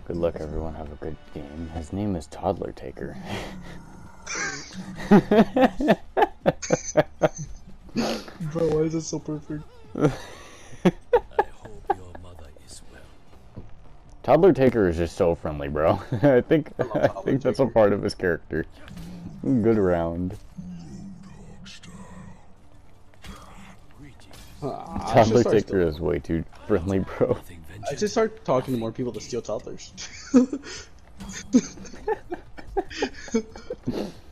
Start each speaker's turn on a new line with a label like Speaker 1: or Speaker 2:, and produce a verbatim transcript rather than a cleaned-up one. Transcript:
Speaker 1: Good luck, everyone. Have a good game. His name is Toddler Taker.
Speaker 2: Bro, why is it so perfect?
Speaker 3: I hope your mother is well.
Speaker 1: Toddler Taker is just so friendly, bro. I think
Speaker 2: I,
Speaker 1: I think that's a part of his character. Good round.
Speaker 2: Uh,
Speaker 1: Toddler Taker is way too friendly, bro.
Speaker 2: I should start talking to more people to steal toddlers.